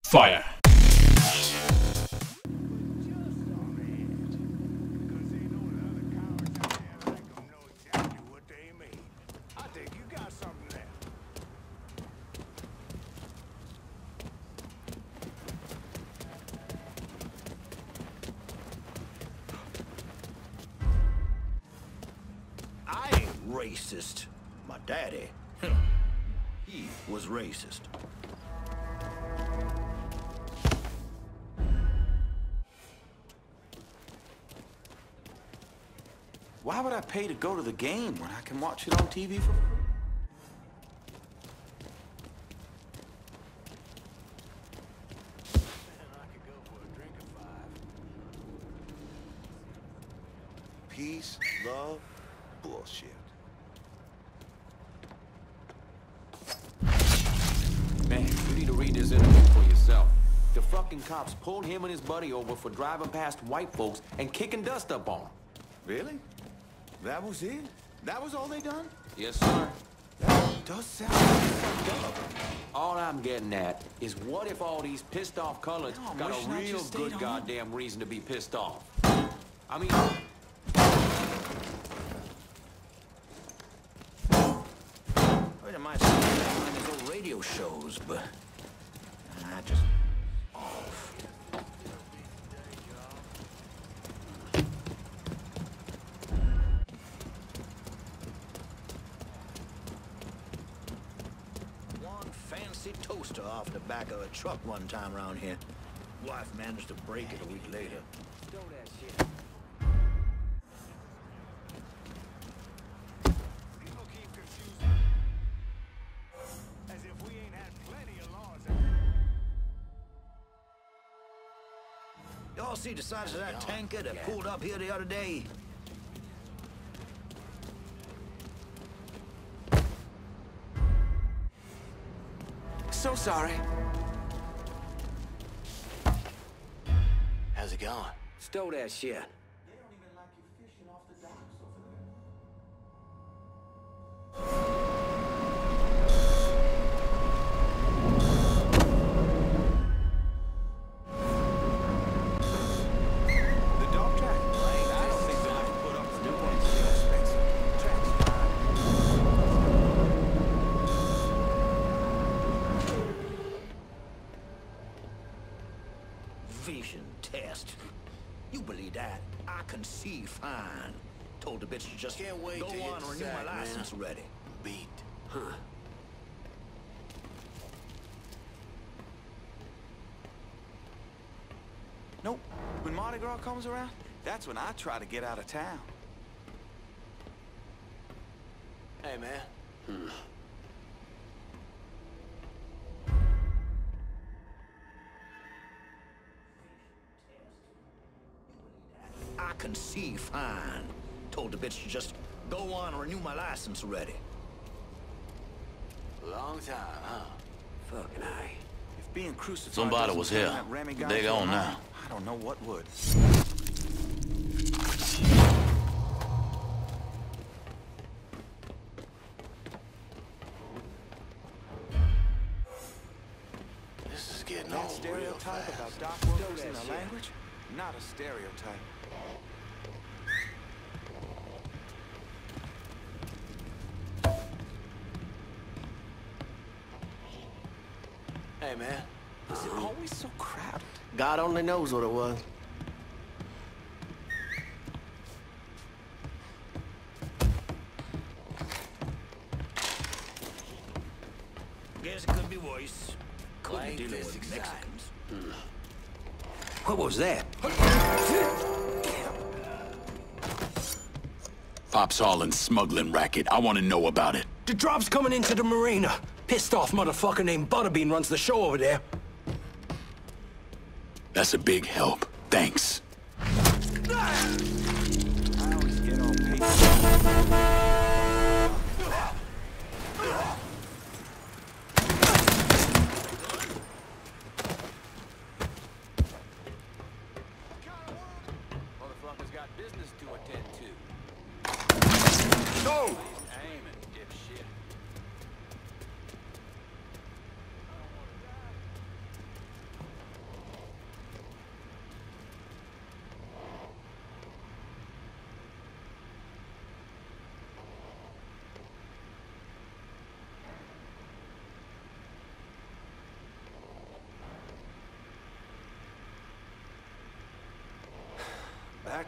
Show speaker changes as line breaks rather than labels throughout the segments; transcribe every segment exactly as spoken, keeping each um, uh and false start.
Fire.
Racist. My daddy, he was racist.
Why would I pay to go to the game when I can watch it on T V for free? Peace, love, bullshit.
Man, you need to read this interview for yourself. The fucking cops pulled him and his buddy over for driving past white folks and kicking dust up on them.
Really? That was it? That was all they done?
Yes, sir.
That does sound fucked up.
All I'm getting at is what if all these pissed off coloreds
No, I'm
got
wishing
a
I
real
just
good
stayed home.
goddamn reason to be pissed off? I mean...
I might see on his old radio shows, but I just off. One fancy toaster off the back of a truck one time around here. Wife managed to break it a week later.
Stow that shit.
Y'all see the size of that tanker that pulled up here the other day?
So sorry.
How's it going?
Stow that shit.
They don't even like you fishing off the docks over there. The dog track. I don't think they'll have to put up with new ones. Too expensive. Track's fine.
Vision test. You believe that? I can see fine. Told the bitch to just
Can't wait
go
till you
on, renew
decide,
my
man.
license ready.
Beat.
Huh.
Nope. When Mardi Gras comes around, that's when I try to get out of town.
Hey, man.
Hmm. I can see fine. Told the bitch to just go on, renew my license ready.
Long time, huh?
Fucking I.
If being crucified
Somebody
doesn't
was
turn
here.
that Remy guy
They
to a
gone
mummy,
now.
I don't know what would.
This is getting
That
old real
stereotype
fast.
about dock workers in a language? Not a stereotype.
Hey, man.
Is it always so crowded?
God only knows what it was.
Guess it could be worse. Could
Like
be dealing
this
with
exciting.
Mexicans.
What was that?
Pops Harlan's smuggling racket. I want to know about it.
The drop's coming into the marina. Pissed off motherfucker named Butterbean runs the show over there.
That's a big help. Thanks.
I always get all paper.
Motherfuckers got business to attend to.
Go!
Aiming, dipshit.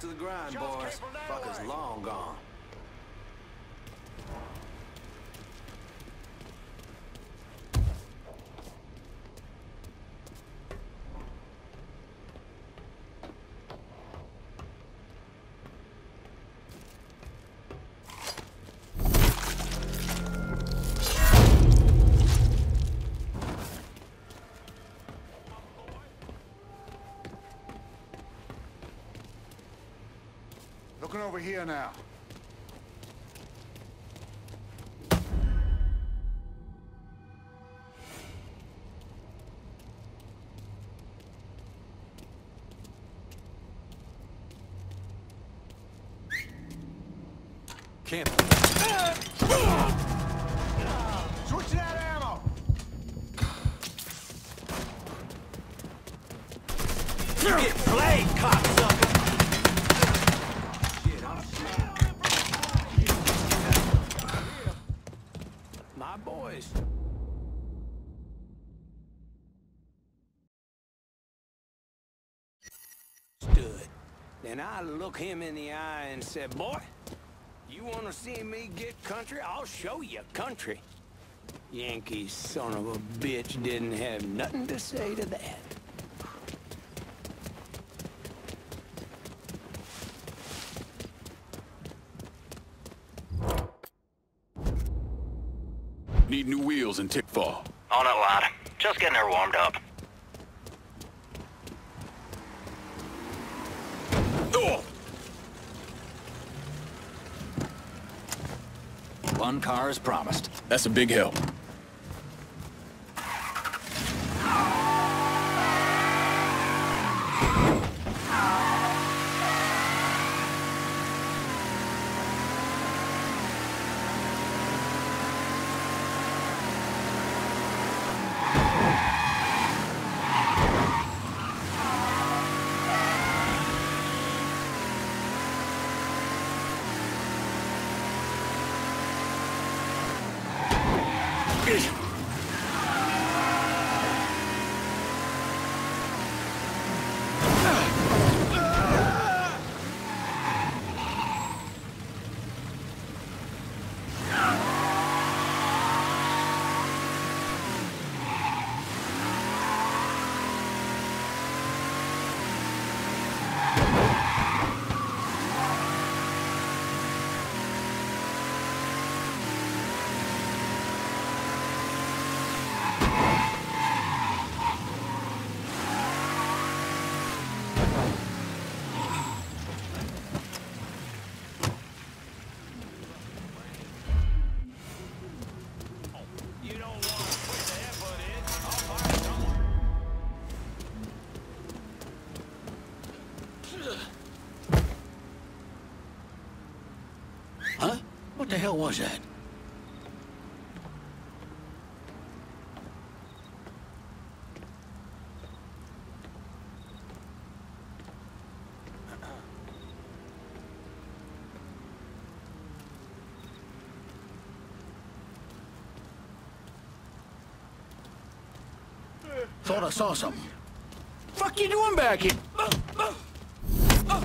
to the grind, boys. Fucker's long gone.
Looking over here now.
Camp.
Switching out ammo!
Get flayed, cocksucker! My boys. Stood. Then I look him in the eye and said, boy, you want to see me get country? I'll show you country. Yankee son of a bitch didn't have nothing to say to that.
Need new wheels in Tickfall.
On it, lad. Just getting her warmed up.
Oh!
One car as promised.
That's a big help.
Huh? What the hell was that? Thought I saw something. Fuck you doing back here? Uh, uh, uh.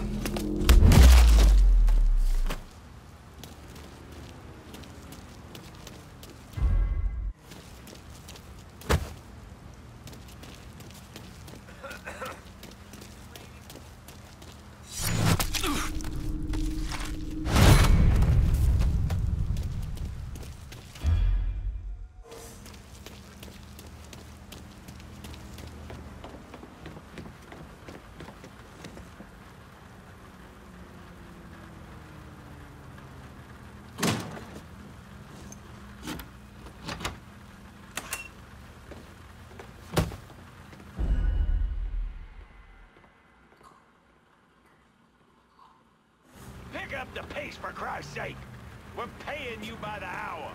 Pick up the pace, for Christ's sake! We're paying you by the hour!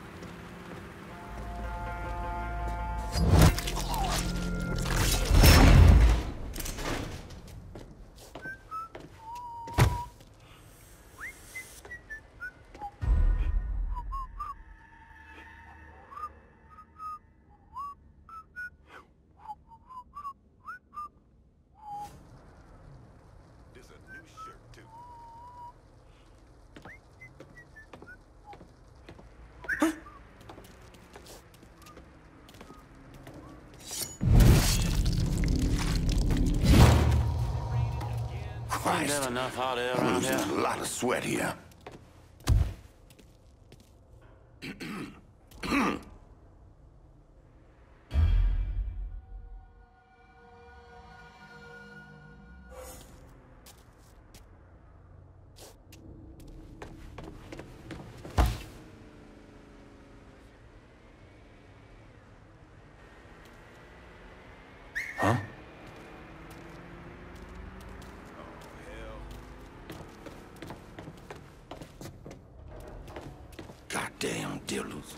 There's a new shirt, too.
there enough hot air around
Losing
here?
a lot of sweat here. Huh? Goddamn Dillos.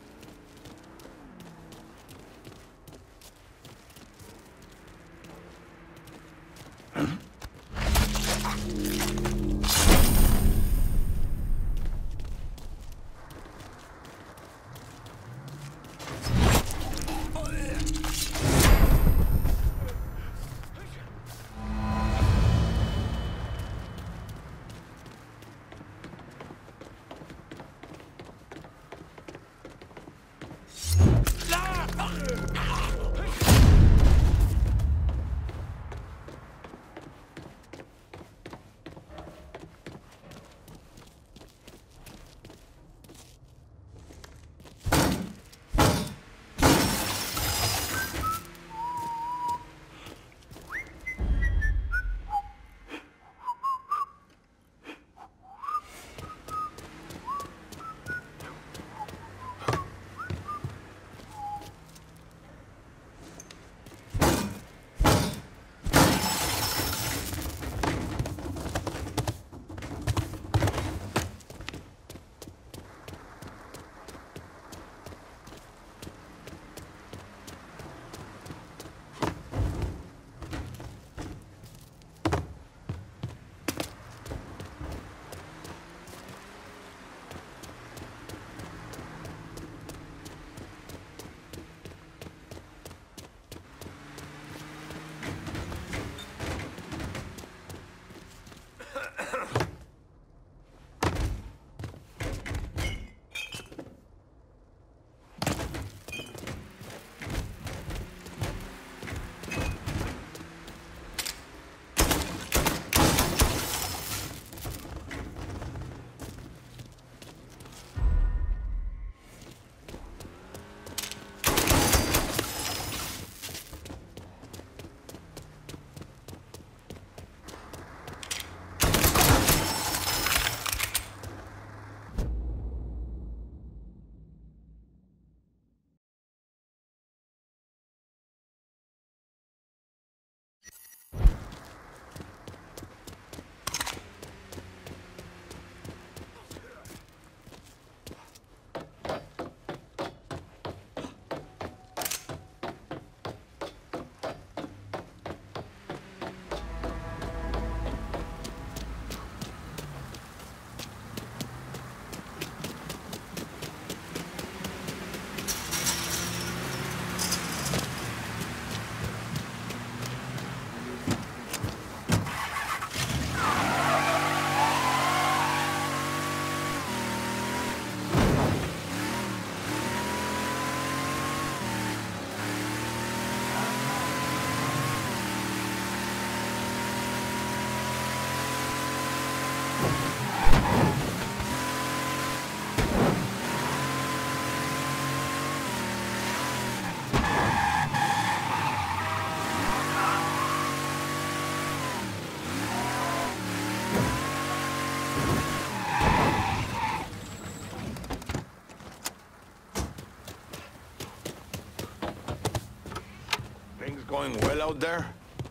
Going well out there?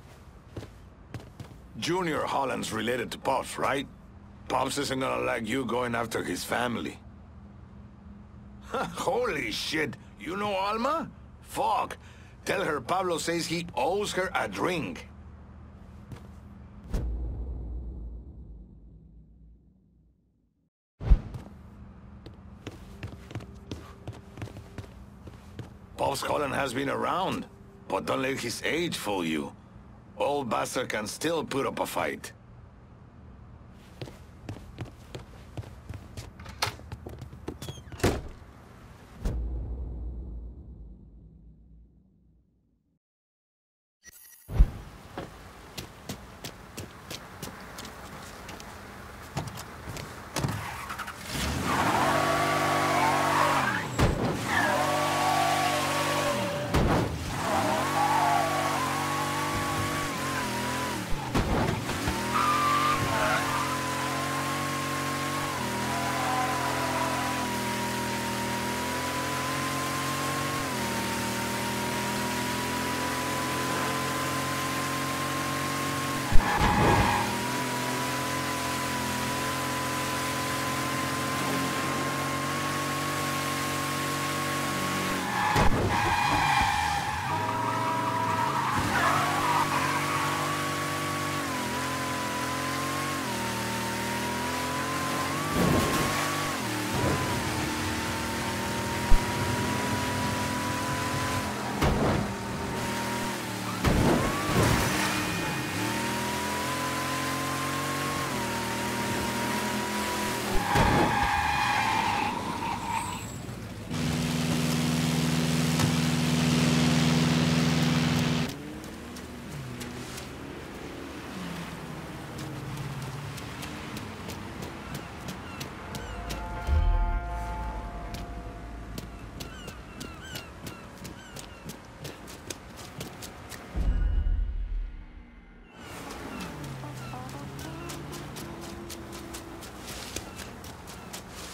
Junior Holland's related to Pops, right? Pops isn't gonna like you going after his family. Holy shit! You know Alma? Fuck! Tell her Pablo says he owes her a drink. Pops Holland has been around. But don't let his age fool you. Old bastard can still put up a fight.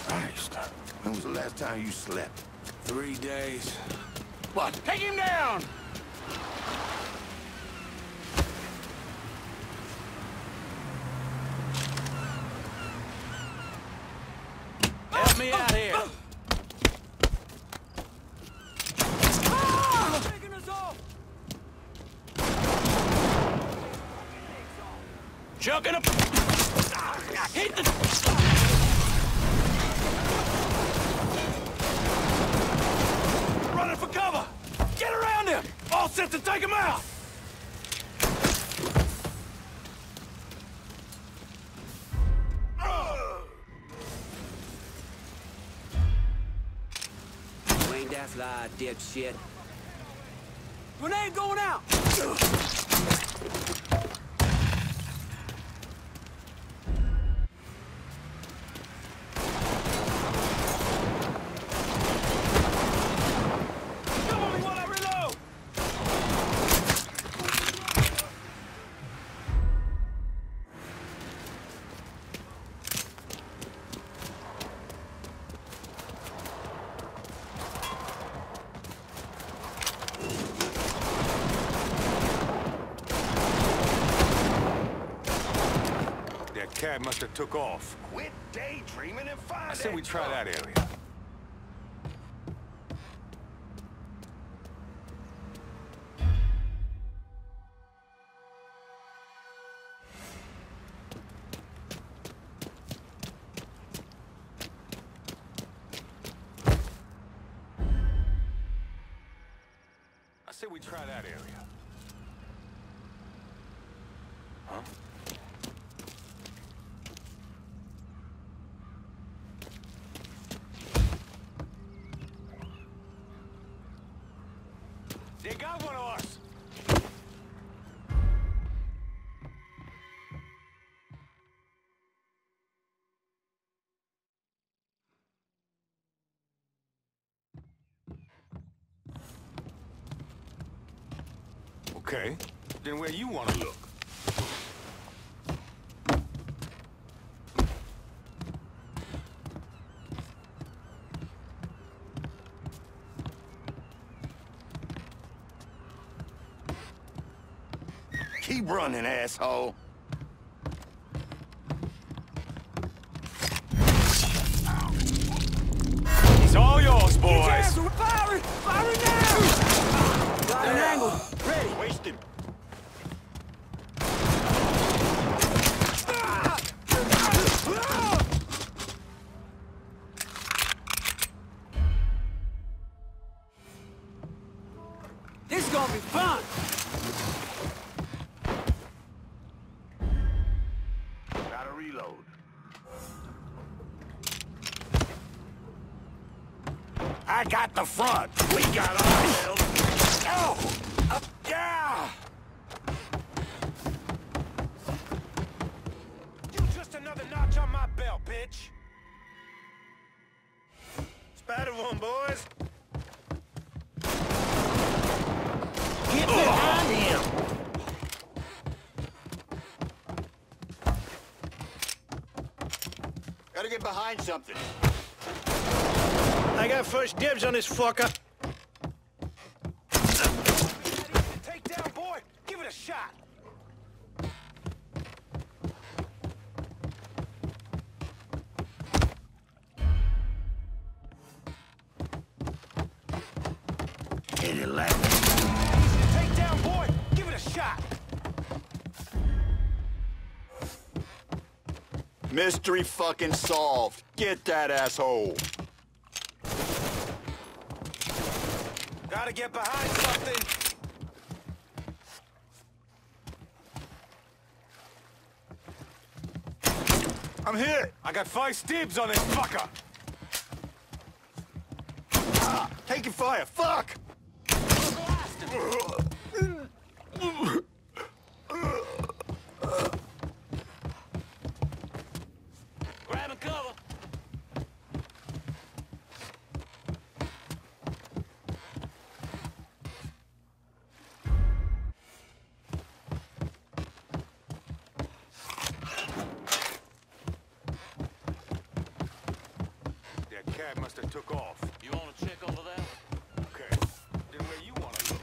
Christ. When was the last time you slept?
Three days.
What? Take him down!
Help me out here.
Taking us off!
Chucking up. Hit the. Running for cover. Get around him. All set to take him out.
You ain't that fly, dipshit. Grenade going out!
Cover me while I reload.
That cab must have took off.
Quit daydreaming and find
I said we try that area. I said we try that area. Huh? They got one of us! Okay, then where you want to look?
Keep running, asshole.
It's all yours, boys!
Firing! Firing now! Got an angle. Ready.
Waste him.
This is gonna be fun!
Gotta reload. I got the front. We got ourselves. Oh! Up, yeah! You just another notch on my belt, bitch. Spattered one, boys. Get behind him! Gotta get behind something.
I got first dibs on this fucker.
Take down, boy. Give it a shot. Hit it left. Take down, boy. Give it a shot.
Mystery fucking solved. Get that asshole.
Gotta get behind something.
I'm hit.
I got five dibs on this fucker!
Ah, taking fire. Fuck.
Grabbing cover.
cab must have took off.
You wanna check over there?
Okay. Then where you wanna look?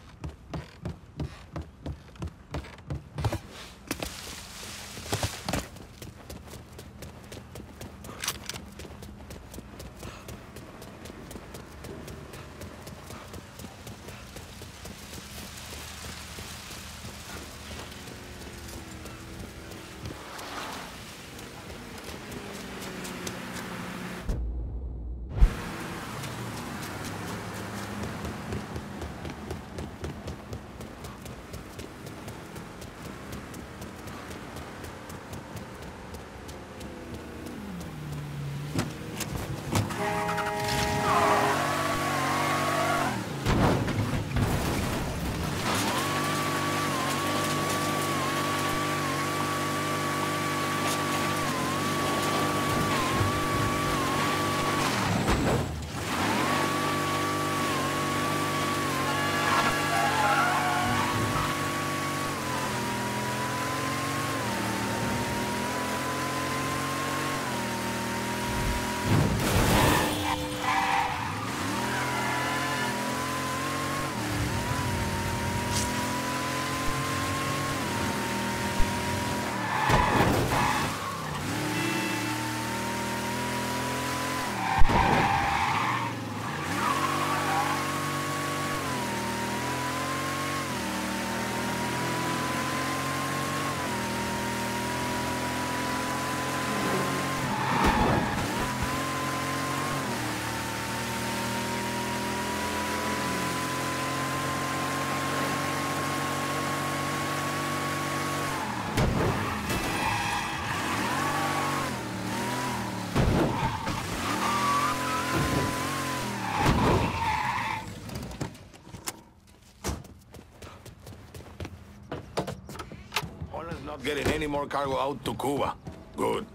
Not getting any more cargo out to Cuba. Good.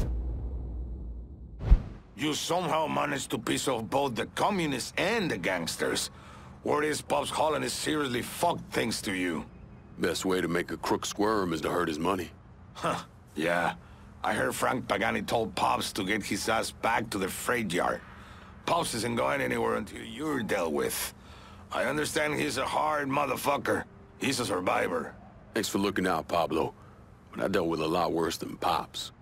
You somehow managed to piss off both the communists and the gangsters. Word is Pops Holland is seriously fucked thanks to you.
Best way to make a crook squirm is to hurt his money.
Huh, yeah. I heard Frank Pagani told Pops to get his ass back to the freight yard. Pops isn't going anywhere until you're dealt with. I understand he's a hard motherfucker. He's a survivor.
Thanks for looking out, Pablo. But I dealt with a lot worse than Pops.